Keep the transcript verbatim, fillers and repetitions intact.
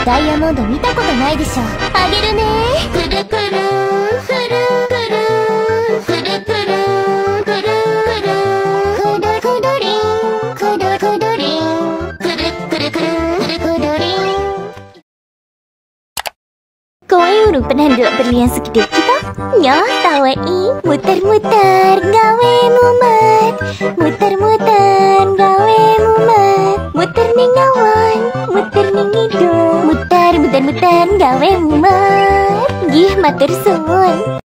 ダイヤモンド見たことないでしょ。あげるね。くるくるくるくるくるくるくるくるくるくるりんくるくるりんくるくるくるくるくるりん. Kowe udah pernah duduk berlian segede kita? Ya, tahu ini muter-muter gawe mumet, muter-muter gawe mumet, muter ning awan, muter ning hidung, muter muter muter gawe mumet. Gih matur suwun.